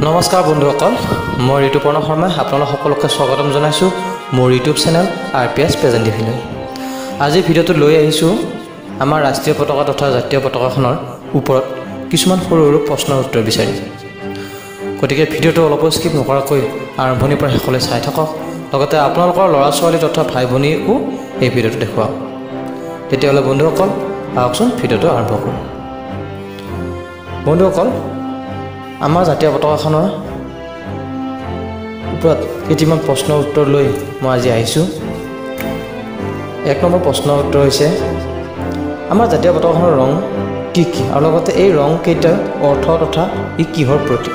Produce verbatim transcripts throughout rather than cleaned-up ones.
নমস্কাৰ বন্ধুসকল, মই ঋতুপৰ্ণ শৰ্মাই আপোনালোক সকলোকে স্বাগতম জনাইছোঁ মোৰ YouTube channel R P S present টিভিলৈ। আজিৰ ভিডিঅ'টো লৈ আহিছোঁ আমাৰ ৰাষ্ট্ৰীয় পতাকা তথা জাতীয় পতাকাখনৰ ওপৰত কিছুমান সৰু সৰু প্ৰশ্নৰ উত্তৰ বিচাৰি। গতিকে ভিডিঅ'টো অলপো স্কিপ নকৰাকৈ আৰম্ভণিৰ পৰা শেষলৈ চাই থাকক, লগতে আপোনালোকৰ ল'ৰা ছোৱালী তথা ভাই ভনীকো এই ভিডিঅ'টো দেখুৱাওক। তেতিয়াহ'লে বন্ধুসকল আহকচোন ভিডিঅ'টো আৰম্ভ কৰোঁ। বন্ধুসকল, আমাৰ জাতীয় পতাকাখনৰ ওপৰত কেইটামান প্ৰশ্নৰ উত্তৰ লৈ মই আজি আহিছোঁ। এক নম্বৰ প্ৰশ্নৰ উত্তৰ হৈছে আমাৰ জাতীয় পতাকাখনৰ ৰং কি কি আৰু লগতে এই ৰং কেইটাৰ অৰ্থ তথা ই কিহৰ প্ৰতীক।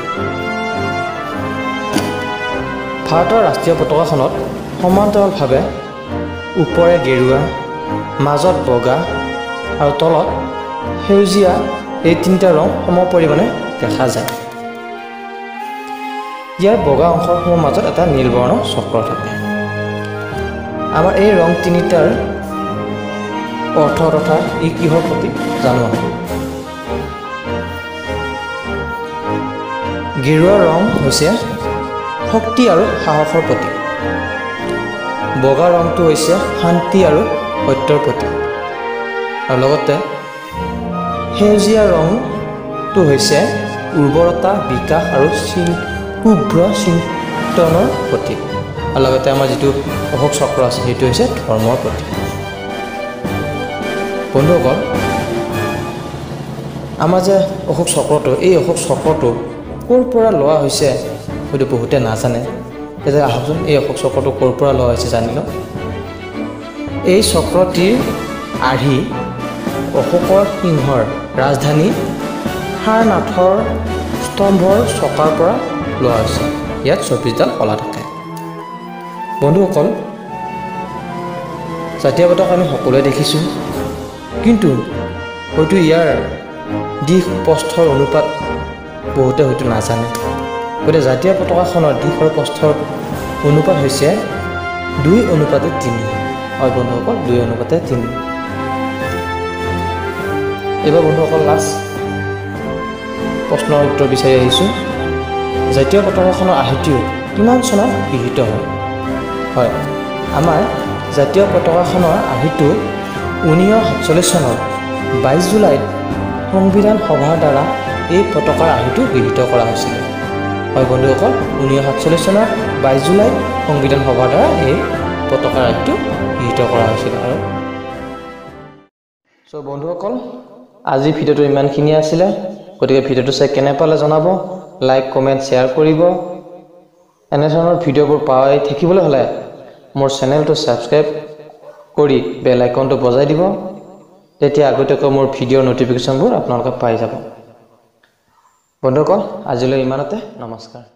ভাৰতৰ ৰাষ্ট্ৰীয় পতাকাখনত সমান্তৰালভাৱে ওপৰে গেৰুৱা, মাজত বগা আৰু তলত সেউজীয়া এই তিনিটা ৰং সম পৰিমাণে দেখা যায়। ইয়াৰ বগা অংশসমূহৰ মাজত এটা নীলবৰ্ণ চক্ৰ থাকে। আমাৰ এই ৰং তিনিটাৰ অৰ্থ তথা ই কিহৰ প্ৰতীক জানো। গেৰুৱা ৰং হৈছে শক্তি আৰু সাহসৰ প্ৰতীক। বগা ৰংটো হৈছে শান্তি আৰু সত্যৰ প্ৰতীক। আৰু লগতে সেউজীয়া ৰংটো হৈছে উৰ্বৰতা, বিকাশ আৰু শুভ্ৰ চিন্তনৰ প্ৰতীক। আৰু লগতে আমাৰ যিটো অশোক চক্ৰ আছে সেইটো হৈছে ধৰ্মৰ প্ৰতীক। বন্ধুসকল, আমাৰ যে অশোক চক্ৰটো, এই অশোক চক্ৰটো ক'ৰ পৰা লোৱা হৈছে হয়তো বহুতে নাজানে। এতিয়া আহকচোন এই অশোক চক্ৰটো ক'ৰ পৰা লোৱা হৈছে জানি লওঁ। এই চক্ৰটিৰ আৰ্হি অশোকৰ সিংহৰ ৰাজধানী সাৰনাথৰ স্তম্ভৰ চকাৰ পৰা লোৱা হৈছে। ইয়াত চৌব্বিছডাল কলা থাকে। বন্ধুসকল, জাতীয় পতাকা আমি সকলোৱে দেখিছোঁ, কিন্তু হয়তো ইয়াৰ দিশ প্ৰস্থৰ অনুপাত বহুতে হয়তো নাজানে। গতিকে জাতীয় পতাকাখনৰ দিশ আৰু প্ৰস্থৰ অনুপাত হৈছে দুই অনুপাতে তিনি। হয় বন্ধুসকল, দুই অনুপাতে তিনি। এইবাৰ বন্ধুসকল লাষ্ট প্ৰশ্নৰ উত্তৰ বিচাৰি আহিছোঁ। জাতীয় পতাকাখনৰ আৰ্হিটো কিমান চনত গৃহীত হয়? হয়, আমাৰ জাতীয় পতাকাখনৰ আৰ্হিটো ঊনৈছশ সাতচল্লিছ চনৰ বাইছ জুলাইত সংবিধান সভাৰ দ্বাৰা এই পতাকাৰ আৰ্হিটো গৃহীত কৰা হৈছিল। হয় বন্ধুসকল, ঊনৈছশ সাতচল্লিছ চনৰ বাইছ জুলাইত সংবিধান সভাৰ দ্বাৰা এই পতাকাৰ আৰ্হিটো গৃহীত কৰা হৈছিল। আৰু চ' বন্ধুসকল, আজি ভিডিঅ'টো ইমানখিনিয়ে আছিলে। গতিকে ভিডিঅ'টো চাই কেনে পালে জনাব, লাইক কমেণ্ট শ্বেয়াৰ কৰিব। এনেধৰণৰ ভিডিঅ'বোৰ পাই থাকিবলৈ হ'লে মোৰ চেনেলটো ছাবস্ক্ৰাইব কৰি বেল আইকনটো বজাই দিব। তেতিয়া আগতীয়াকৈ মোৰ ভিডিঅ'ৰ ন'টিফিকেশ্যনবোৰ আপোনালোকে পাই যাব। বন্ধুসকল, আজিলৈ ইমানতে। নমস্কাৰ।